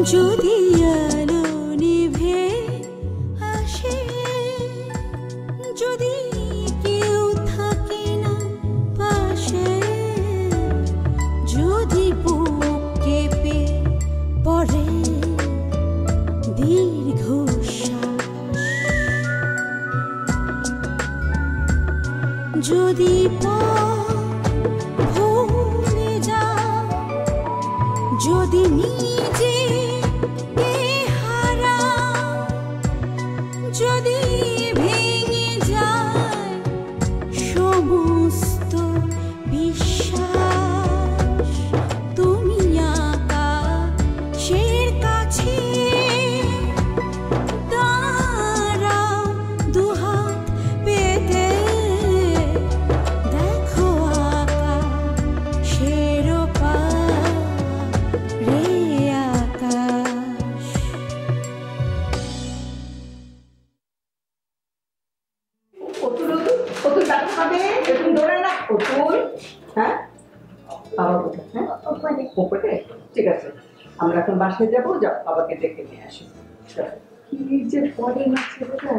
যদি আলো নিভে আসে, যদি কেউ থাকে না পাশে, যদি বুক কেঁপে পড়ে দীর্ঘশ্বাস, যদি ভুলে যাও, যদি নিজে হারাও, যদি ভেঙে যায় সমস্ত বিশ্বাস, তুমি আকাশের কাছে দাঁড়াও দুহাত পেতে, দেখো আকাশের পারে আকাশ। অতুল অতুল টাকা পাবে, এরকম দৌড়ায় না অতুল। হ্যাঁ বাবা কোথায়? হ্যাঁ ওপরে। ঠিক আছে, আমরা এখন বাসায় যাবো, যাও বাবাকে ডেকে নিয়ে আসি। কি যে পড়ে না ছেলেটা,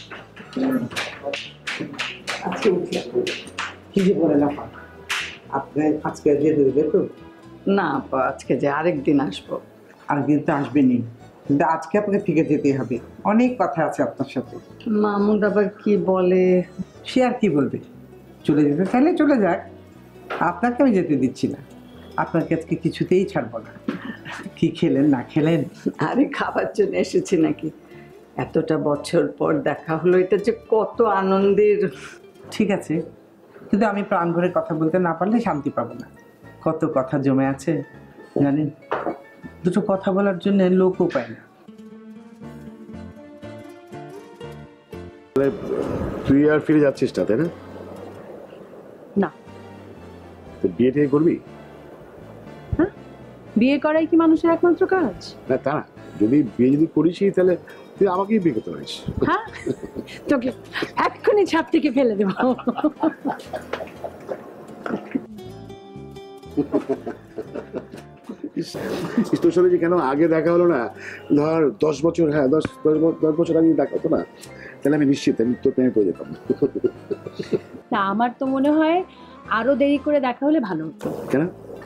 আজকে উঠলাম। কি যে বলেন আপা, আপনি আজকে যেতে দেবে তো? না আপা, আজকে যে আরেকদিন আসবো। আরেকদিন তো আসবেনি, কিন্তু আজকে আপনাকে থেকে যেতে হবে, অনেক কথা আছে আপনার সাথে। মামুদ আবার কি বলে? সে আর কি বলবে, চলে যেতে চাইলে চলে যাক, আপনাকে আমি যেতে দিচ্ছি না। আপনাকে আজকে কিছুতেই ছাড়বো না। কি খেলেন না খেলেন? আরে খাবার জন্য এসেছি নাকি, এতটা বছর পর দেখা হলো, এটা যে কত আনন্দের। ঠিক আছে, কিন্তু আমি প্রাণ ভরে কথা বলতে না পারলে শান্তি পাবো না। কত কথা জমে আছে জানেন, দুটো কথা বলার জন্য লোকও পায় না। তুই আর ফিরে যাচ্ছিস না, তাই না? না। বিয়ে টিয়ে করবি? হ্যাঁ, বিয়ে করাই কি মানুষের একমাত্র কাজ? না তা না, যদি বিয়ে করিসই তাহলে তুই আমাকেই বিয়ে করতে পারিস। হ্যাঁ, তোকে এক্ষুনি ছাদ থেকে ফেলে দেবো। তোর সাথে যে কেন আগে দেখা হলো না, ধর 10 বছর, হ্যাঁ 10 বছর আগে দেখা হতো না, তাহলে আমি নিশ্চিত আমি তোর প্রেমে পড়ে যেতাম। না, আমার তো মনে হয় আরো দেরি করে দেখা হলে ভালো হতো। কেন?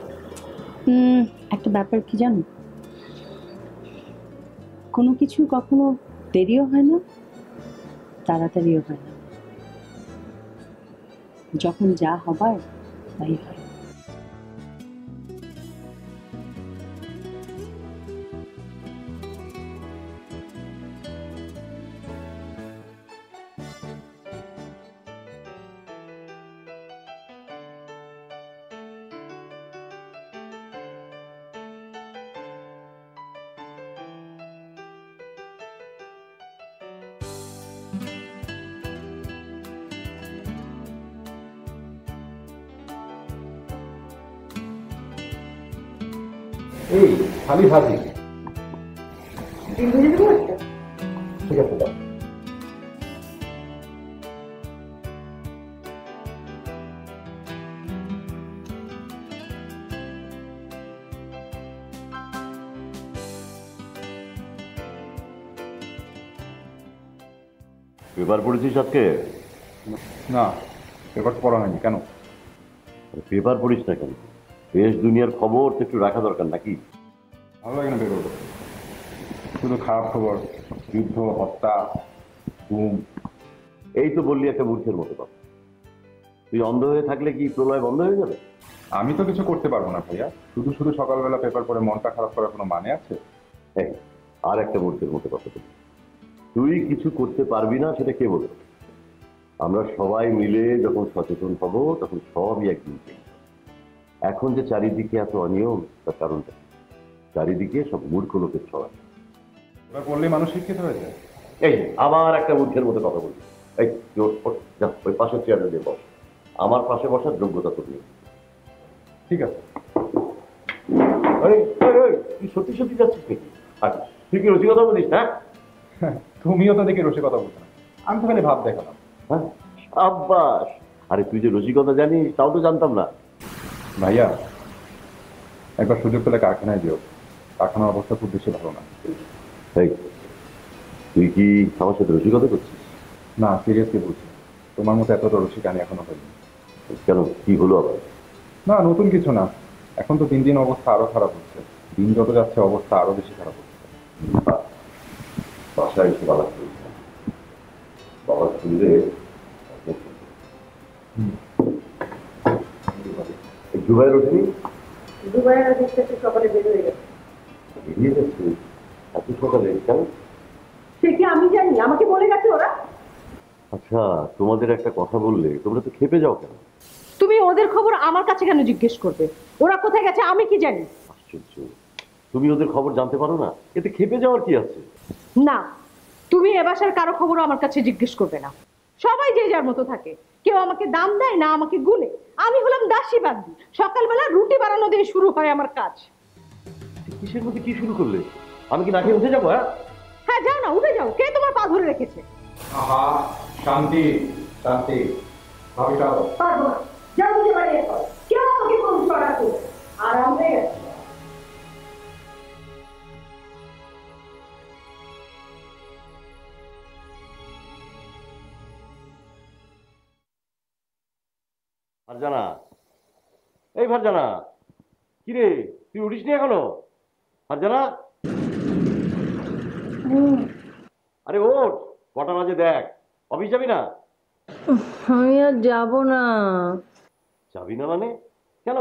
একটা ব্যাপার কি জানো, কোনো কিছু কখনো দেরিও হয় না, তাড়াতাড়িও হয় না, যখন যা হবার তাই হয়। এই খালি ভাজি ঠিক আছে দাও। পেপার পড়েছিস আজকে? না, পেপার তো পড়া হয়নি। কেন? পেপার পড়িস না কেন? দেশ দুনিয়ার খবর তো একটু রাখা দরকার নাকি? ভালো লাগে না পেপার পড়তে, শুধু খারাপ খবর, যুদ্ধ, হত্যা, ঘুম। এই তো বললি একটা মূর্খের মতো কথা। তুই অন্ধ হয়ে থাকলে কি প্রলয় বন্ধ হয়ে যাবে? আমি তো কিছু করতে পারবো না ভাইয়া, শুধু শুধু সকালবেলা পেপার পড়ে মনটা খারাপ করার কোনো মানে আছে? হ্যাঁ, আর একটা মূর্খের মতো কথা বলি। তুই কিছু করতে পারবি না সেটা কে বলবে? আমরা সবাই মিলে যখন সচেতন হব তখন সবই একদিন চেঞ্জ হবে। এখন যে চারিদিকে এত অনিয়ম, তার কারণটা চারিদিকে সব মূর্খ লোকের ছড়া। এবার পড়লেই মানুষ শিক্ষিত হয়ে যায়। এই আবার একটা মূর্খের মতো কথা বলবি? এই যা ওই পাশের চেয়ারে দিয়ে বস, আমার পাশে বসার যোগ্যতা তোর নেই। ঠিক আছে। তুই সত্যি সত্যি যাচ্ছিস নাকি? আচ্ছা, তুই কি রসিকতা বলিস? হ্যাঁ, তুমিও তো দেখি রসিকতা বলছো না, আমি তো খালি ভাব দেখালাম। হ্যাঁ আব্বাস, আরে তুই যে রসিকতা জানিস তাও তো জানতাম না। ভাইয়া, একবার সুযোগ পেলে কারখানায় যেও, কারখানার অবস্থা খুব বেশি ভালো না। এই, তুই কি আমার সাথে রসিকতা করছিস? না, সিরিয়াসলি বলছি, তোমার মতো এতটা রসিক আমি এখনো হইনি। কেন, কি হলো আবার? না, নতুন কিছু না। এখন তো দিন দিন অবস্থা আরো খারাপ হচ্ছে, দিন যত যাচ্ছে অবস্থা আরো বেশি খারাপ হচ্ছে। বাসায় এসে বাবা শুনছে, বাবা শুনলে জুবাইর ওঠেনি? সকালে বের হয়ে গেছে। বেরিয়ে গেছে এত সকালে কেন? সে কি আমি জানি, আমাকে বলে গেছে ওরা। আচ্ছা, তোমাদের একটা কথা বললে তোমরা তো খেপে যাও কেন? তুমি ওদের খবর আমার কাছে কেন জিজ্ঞেস করবে? ওরা কোথায় গেছে আমি কি জানি? আশ্চর্য, তুমি ওদের খবর জানতে পারো না? এতে খেপে যাওয়ার কি আছে? না, তুমি এ বাসার কারো খবর আমার কাছে জিজ্ঞেস করবে না। সবাই যে যার মতো থাকে, কেউ আমাকে দাম দেয় না আমাকে গুনে। আমি হলাম দাসী বান্দি, সকালবেলা রুটি বানানো দিয়ে শুরু হয় আমার কাজ। কিসের মধ্যে কি শুরু করলে? আমি কি না খেয়ে উঠে যাবো? হ্যাঁ হ্যাঁ, যাও না, উঠে যাও। কে তোমার পা ধরে রেখেছে? আহা, শান্তি শান্তি, ভাবি যাও। পারবো না, যাও নিজে বাড়ি এসো। কেউ আমাকে কোন করা করবে? আরাম হয়ে গেছে। ফারজানা, এই ফারজানা, কিরে তুই উঠিস নি এখনো? ফারজানা, আরে ওঠ, কটা বাজে দেখ। অফিস যাবি না? আমি আর যাব না, যাবি না মানে? কেন?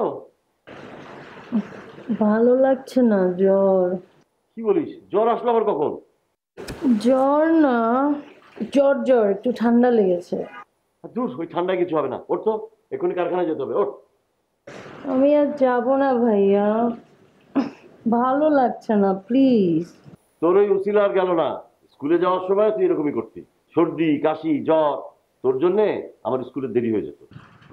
ভালো লাগছে না, জ্বর। কি বলিস, জ্বর আসলো আবার কখন? জ্বর না, জ্বর জ্বর, একটু ঠান্ডা লেগেছে। দূর, ওই ঠান্ডায় কিছু হবে না, ওঠ তো, এক্ষুনি কারখানায় যেতে হবে, ওঠ। আমি আর যাব না ভাইয়া, ভালো লাগছে না, প্লিজ। তোর ওই উসিলা আর গেল না। স্কুলে যাওয়ার সময় তুই এরকমই করতি, সর্দি কাশি জ্বর, তোর জন্যে আমার স্কুলে দেরি হয়ে যেত।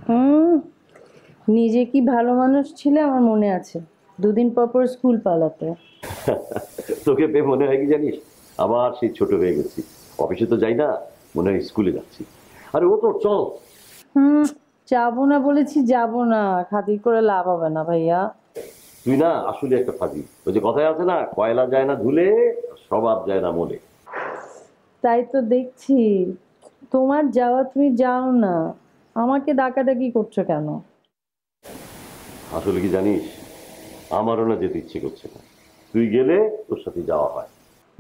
নিজে কি ভালো মানুষ ছিলে আমার মনে আছে, দুদিন পর পর স্কুল পালাতে। তোকে পেয়ে মনে হয় কি জানিস, আবার সেই ছোট হয়ে গেছি। অফিসে তো যাই না, মনে হয় স্কুলে যাচ্ছি। আরে ও তো চল। যাবো না বলেছি, যাবো না, খাতির করে লাভ হবে না ভাইয়া। তুই না আসলে একটা ফাজিল। ওই যে কথায় আছে না, কয়লা যায় না ধুলে, স্বভাব যায় না মনে। তাই তো দেখছি, তোমার যাওয়া, তুমি যাও না, আমাকে ডাকাডাকি করছো কেন? আসলে কি জানিস, আমারও না যেতে ইচ্ছে করছে না। তুই গেলে তোর সাথে যাওয়া হয়।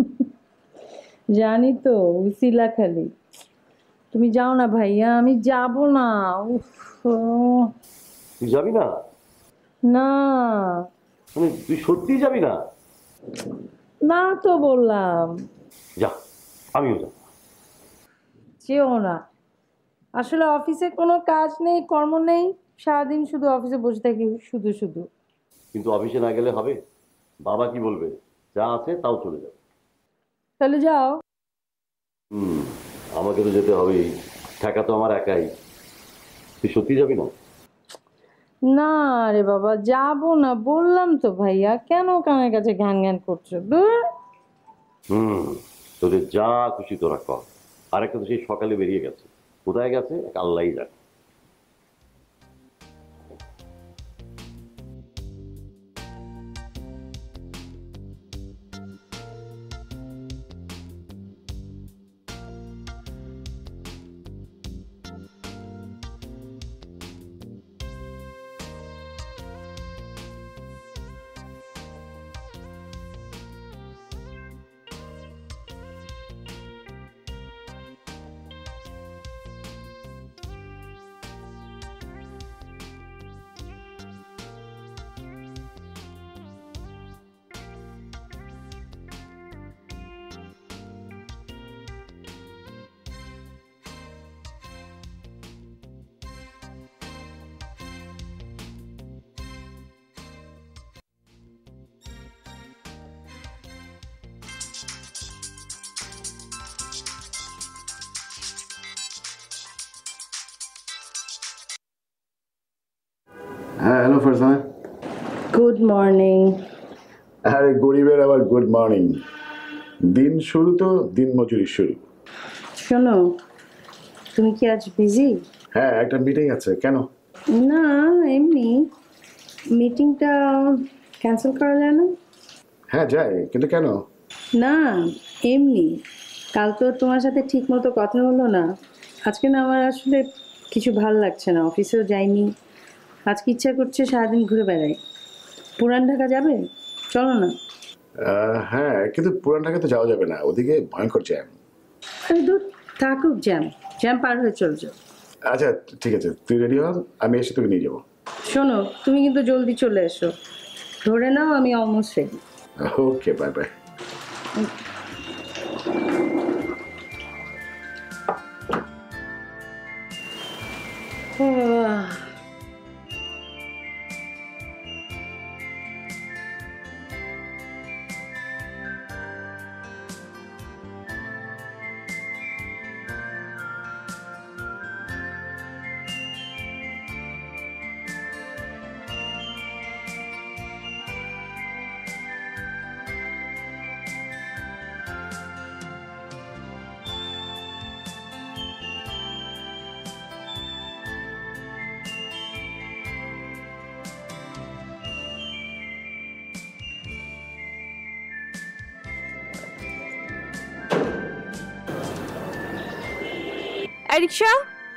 জানি তো, উসিলা খালি। তুমি যাও না ভাইয়া, আমি যাব না। উফ, তুই যাবি না না মানে? তুই সত্যিই যাবি না? না তো বললাম। যা, আমিও যাব। যেও না, আসলে অফিসে কোনো কাজ নেই, কর্ম নেই, সারাদিন শুধু অফিসে বসে থাকি শুধু শুধু। কিন্তু অফিসে না গেলে হবে? বাবা কি বলবে? যা আছে তাও চলে যাবে। তাহলে যাও। আমাকে তো যেতে হবেই, ঠেকা তো আমার একাই। তুই সত্যি যাবি না? না রে বাবা, যাব না বললাম তো ভাইয়া, কেন কানের কাছে ঘ্যান ঘ্যান করছো? দূর। তোদের যা খুশি তোরা কর। আরেকটা তো সেই সকালে বেরিয়ে গেছে, কোথায় গেছে এক আল্লাহই জানে। হ্যাঁ, হ্যালো ফারজানা। Good morning. আরে গরিবের আবার গুড মর্নিং? দিন শুরু তো দিন মজুরি শুরু। শোনো, তুমি কি আজ বিজি? হ্যাঁ, একটা মিটিং আছে। কেন? না, এমনি। মিটিংটা ক্যান্সেল করা যায় না? হ্যাঁ যাই, কিন্তু কেন? না, এমনি। কাল তো তোমার সাথে ঠিক মতো কথা হলো না। আজকে না আমার আসলে কিছু ভাল লাগছে না, অফিসেও যাইনি। আজকে ইচ্ছা করছে সারাদিন ঘুরে বেড়াই। পুরান ঢাকা যাবে? চলো না। হ্যাঁ, কিন্তু পুরান ঢাকা তো যাওয়া যাবে না, ওদিকে ভয়ঙ্কর জ্যাম। আরে দূর, থাকুক জ্যাম, জ্যাম পার হয়ে চলে যাও। আচ্ছা ঠিক আছে, তুই রেডি হ, আমি এসে তোকে নিয়ে যাবো। শোনো, তুমি কিন্তু জলদি চলে এসো। ধরে নাও আমি almost ready. Okay, bye bye. Rickshaw,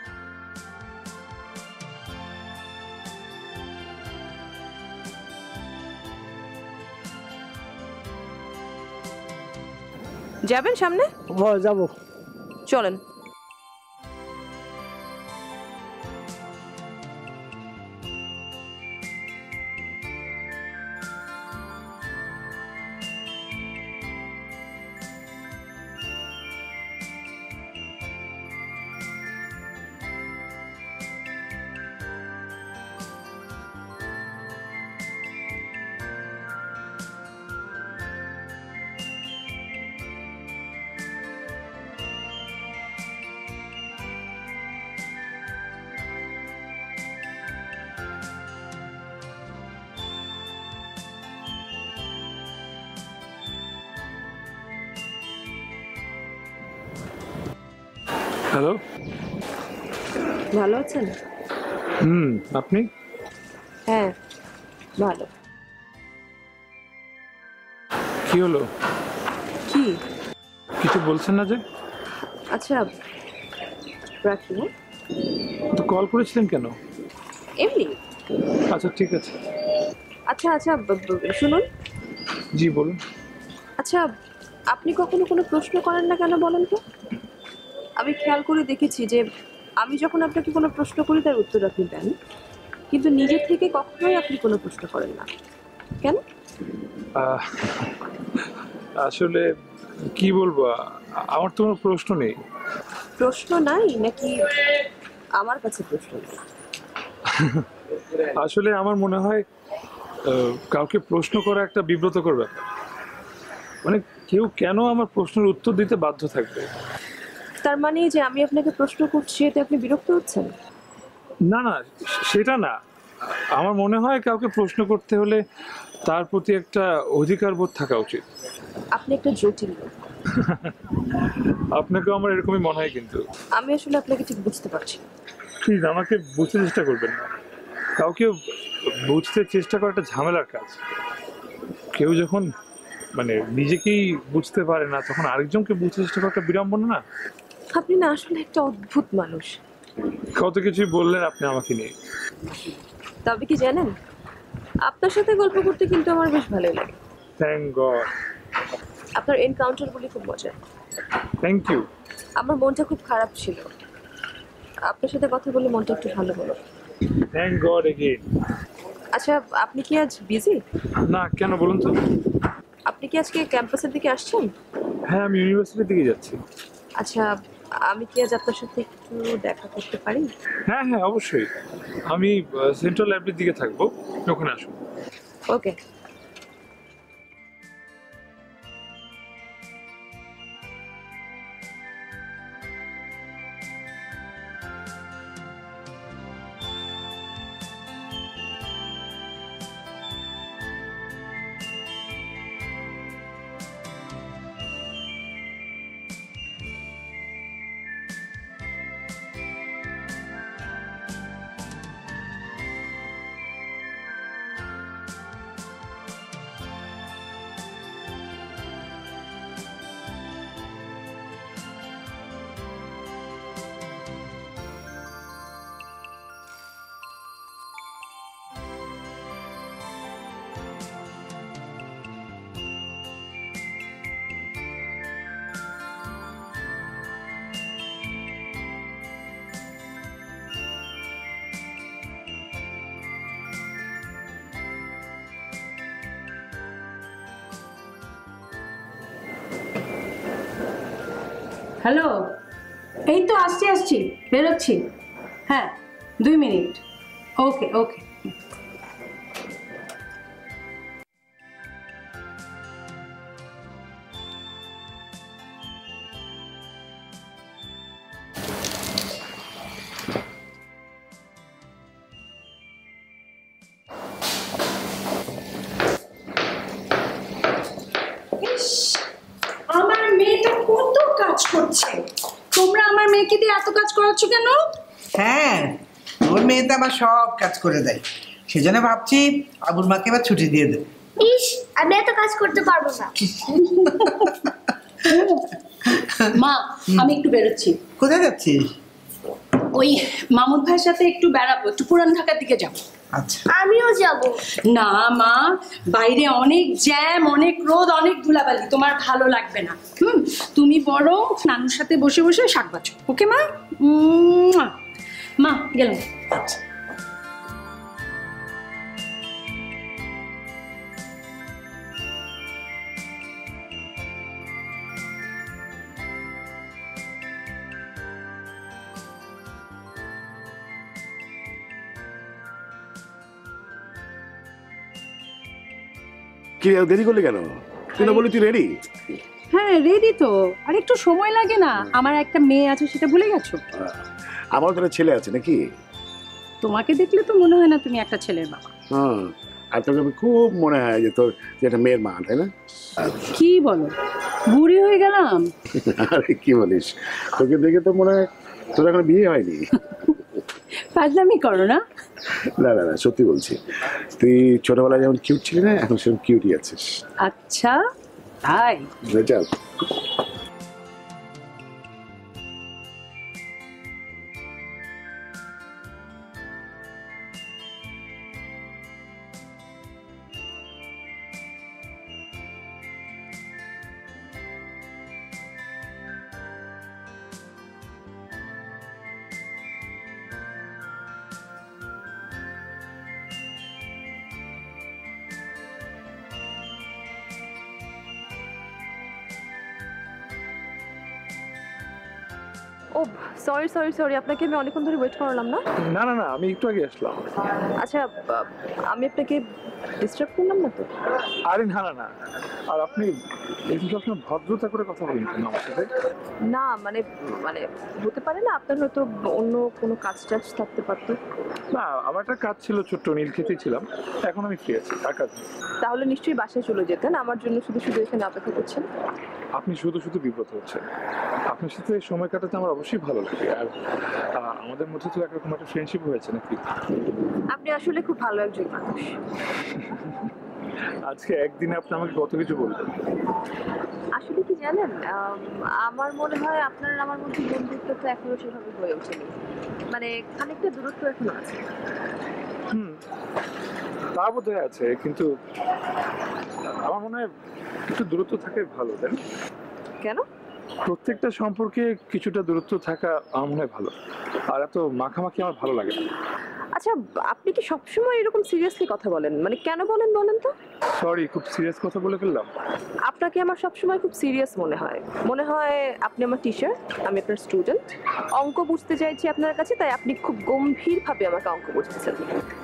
যাবেন সামনে? যাবো। চলেন। হ্যালো। ভালো আছেন? আপনি? হ্যাঁ ভালো। কি হলো? কি? কিছু বলছেন না যে? আচ্ছা রাখি। হ্যাঁ, তো কল করেছিলেন কেন? এমনি। আচ্ছা ঠিক আছে। আচ্ছা আচ্ছা শুনুন। জি বলুন। আচ্ছা, আপনি কখনো কোনো প্রশ্ন করেন না কেন বলেন তো? আমি খেয়াল করে দেখেছি যে আমি যখন আপনাকে কোনো প্রশ্ন করি তার উত্তর আপনি দেন, কিন্তু নিজে থেকে কখনোই আপনি কোনো প্রশ্ন করেন না কেন? আসলে কি বলবো, আমার তো কোনো প্রশ্ন নেই। প্রশ্ন নাই নাকি আমার কাছে প্রশ্ন নেই? আসলে আমার মনে হয় কাউকে প্রশ্ন করা একটা বিব্রতকর ব্যাপার। মানে কেউ কেন আমার প্রশ্নের উত্তর দিতে বাধ্য থাকবে? তার মানে যে আমি আপনাকে প্রশ্ন করছি এতে আপনি বিরক্ত হচ্ছেন? না না, সেটা না। আমার মনে হয় কাউকে প্রশ্ন করতে হলে তার প্রতি একটা অধিকার বোধ থাকা উচিত। আপনি একটা জটিল লোক। আপনাকেও আমার এরকমই মনে হয়, কিন্তু আমি আসলে আপনাকে ঠিক বুঝতে পারছি না। প্লিজ আমাকে বুঝতে চেষ্টা করবেন না। কাউকে বুঝতে চেষ্টা করাটা ঝামেলার কাজ। কেউ যখন মানে নিজেকেই বুঝতে পারে না তখন আরেকজনকে বুঝতে চেষ্টা করাটা বিড়ম্বনা না? আপনি না আসলে একটা অদ্ভুত মানুষ। কত কিছুই বললেন আপনি আমাকে নিয়ে। তবে কি জানেন, আপনার সাথে গল্প করতে কিন্তু আমার বেশ ভালোই লাগে। Thank God. আপনার এনকাউন্টারগুলি খুব মজার। Thank you. আমার মনটা খুব খারাপ ছিল, আপনার সাথে কথা বলে মনটা একটু ভালো হলো। Thank God again. আচ্ছা, আপনি কি আজ বিজি? না, কেন বলুন তো? আপনি কি আজকে ক্যাম্পাসের দিকে আসছেন? হ্যাঁ, আমি ইউনিভার্সিটির দিকে যাচ্ছি। আচ্ছা, আমি কি আজ আপনার সাথে একটু দেখা করতে পারি? হ্যাঁ হ্যাঁ অবশ্যই। আমি সেন্ট্রাল লাইব্রেরির দিকে থাকবো, ওখানে আসুন। ওকে। হ্যালো, এই তো আসছি আসছি, বেরোচ্ছি। হ্যাঁ 2 মিনিট। ওকে ওকে। আমার মেয়েটা কত কাজ করছে, তোমরা আমার মেয়েকে দিয়ে এত কাজ করাচ্ছ কেন? হ্যাঁ, ওর মেয়ে তো আমার সব কাজ করে দেয়, সেজন্য ভাবছি আবুর মাকে এবার ছুটি দিয়ে দেব। ইস, আমি এত কাজ করতে পারবো না। মা, আমি একটু বেরোচ্ছি। কোথায় যাচ্ছিস? ওই মামুদ ভাইয়ের সাথে একটু বেড়াবো, একটু পুরান ঢাকার দিকে যাবো। আচ্ছা, আমিও যাব। না মা, বাইরে অনেক জ্যাম, অনেক রোদ, অনেক ধুলাবালি, তোমার ভালো লাগবে না। তুমি বরং নানুর সাথে বসে বসে শাক বাছো। ওকে মা? মা গেলাম। আচ্ছা। কি রে, দেরি করলি কেন? তুই না বলি তুই রেডি? হ্যাঁ রেডি তো, আর একটু সময় লাগে না? আমার একটা মেয়ে আছে, সেটা ভুলে গেছো? আমারও তো একটা ছেলে আছে নাকি? তোমাকে দেখলে তো মনে হয় না তুমি একটা ছেলের বাবা। হ্যাঁ, আর তোকে খুব মনে হয় যে তোর যে একটা মেয়ের মা, তাই না? কি বলো, বুড়ি হয়ে গেলাম? আরে কি বলিস, তোকে দেখে তো মনে হয় তোর এখন বিয়ে হয়নি। ফাজলামি করো না। না না না, সত্যি বলছি, তুই ছোটবেলায় যেমন কিউট ছিলি না, এখন সেরকম কিউটই আছিস। আচ্ছা তাই? চল। ও সরি সরি সরি, আপনাকে আমি অনেকক্ষণ ধরে ওয়েট করালাম না? না না না, আমি একটু আগে আসলাম। আচ্ছা, আমি আপনাকে ডিস্টার্ব করলাম না তো? আরে না না না, আর আপনি এরকম সবসময় ভদ্রতা করে কথা বলেন কেন আমার সাথে? না মানে মানে হতে পারে না আপনার হয়তো অন্য কোনো কাজ টাজ থাকতে পারতো। না, আমার একটা কাজ ছিল, ছোট্ট নীল খেতেই ছিলাম, এখন আমি ফ্রি আছি, আর কাজ নেই। তাহলে নিশ্চয়ই বাসায় চলে যেতেন, আমার জন্য শুধু শুধু এখানে অপেক্ষা করছেন। আপনি শুধু শুধু বিব্রত হচ্ছেন। আপনার সাথে সময় কাটাতে আমার অবশ্যই ভালো লাগে, আর আমাদের মধ্যে তো একরকম একটা ফ্রেন্ডশিপ হয়েছে নাকি? আপনি আসলে খুব ভালো একজন মানুষ। আজকে একদিনে আপনি আমাকে কত কিছু বলবেন। আসলে কি জানেন, আমার মনে হয় আপনার আমার মধ্যে বন্ধুত্ব তো এখনো সেভাবে হয়ে ওঠেনি, মানে খানিকটা দূরত্ব এখনো আছে। তা বোধহয় আছে, কিন্তু আমার মনে হয় একটু দূরত্ব থাকে ভালো, তাই না? কেন? প্রত্যেকটা সম্পর্কে কিছুটা দূরত্ব থাকা আমার মনে হয় ভালো, আর এত মাখামাখি আমার ভালো লাগে না। আচ্ছা, আপনি কি সবসময় এরকম সিরিয়াসলি কথা বলেন? মানে কেন বলেন বলেন তো? সরি, খুব সিরিয়াস কথা বলে ফেললাম। আপনাকে আমার সবসময় খুব সিরিয়াস মনে হয়। মনে হয় আপনি আমার টিচার, আমি আপনার স্টুডেন্ট, অঙ্ক বুঝতে চাইছি আপনার কাছে, তাই আপনি খুব গম্ভীরভাবে আমাকে অঙ্ক বুঝতেছেন।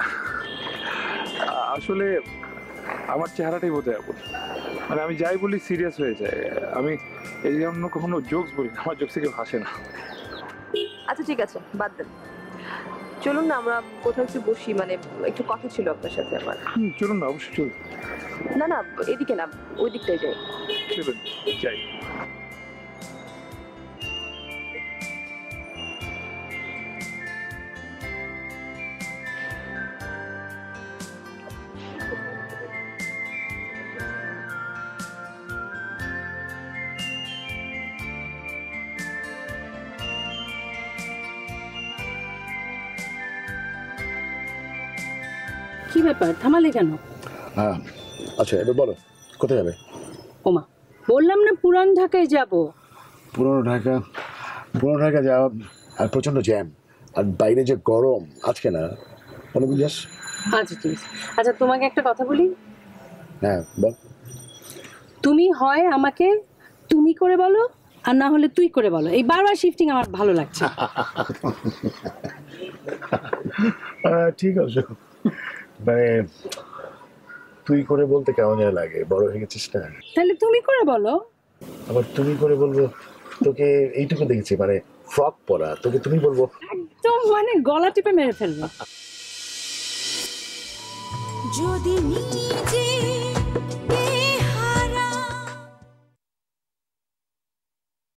আসলে আমার চেহারাটাই বোধ হয়, মানে আমি যাই বলি সিরিয়াস হয়ে যায়। আমি এই জন্য কখনো জোকস বলি না, আমার জোকসে কেউ হাসে না। আচ্ছা ঠিক আছে, বাদ দেন, চলুন না আমরা কোথাও একটু বসি, মানে একটু কথা ছিল আপনার সাথে আমার। চলুন না, অবশ্যই চলুন। না না, এদিকে না, ওই দিকটাই যাই। চলুন যাই। কি ব্যাপার, থামালে কেন? হ্যাঁ, আচ্ছা এবার বলো কোথায় যাবে? ওমা, বললাম না পুরান ঢাকায় যাব। পুরনো ঢাকা যাওয়া, আর প্রচন্ড জ্যাম, আর বাইরে যে গরম আজকে না, অনেকদিন যাস। আচ্ছা ঠিক আছে। আচ্ছা তোমাকে একটা কথা বলি। হ্যাঁ বল। তুমি হয় আমাকে তুমি করে বলো, আর না হলে তুই করে বলো। এই বারবার শিফটিং আমার ভালো লাগছে। ঠিক আছে, মানে তুই করে বলতে কেমন যেন লাগে, বড় হয়ে গেছিস না। তাহলে তুমি করে বলো। আবার তুমি করে বলবো? তোকে এইটুকু দেখেছি, মানে ফ্রক পরা, তোকে তুমি বলবো? একদম মানে গলা টিপে মেরে ফেলবো। যদি নিজে